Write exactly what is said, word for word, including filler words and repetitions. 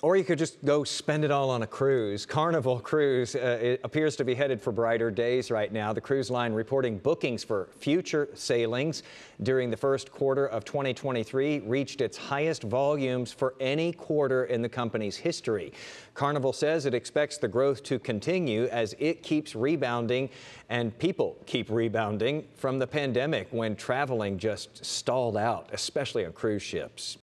Or you could just go spend it all on a cruise. Carnival Cruise uh, it appears to be headed for brighter days right now. The cruise line reporting bookings for future sailings during the first quarter of twenty twenty-three reached its highest volumes for any quarter in the company's history. Carnival says it expects the growth to continue as it keeps rebounding and people keep rebounding from the pandemic when traveling just stalled out, especially on cruise ships.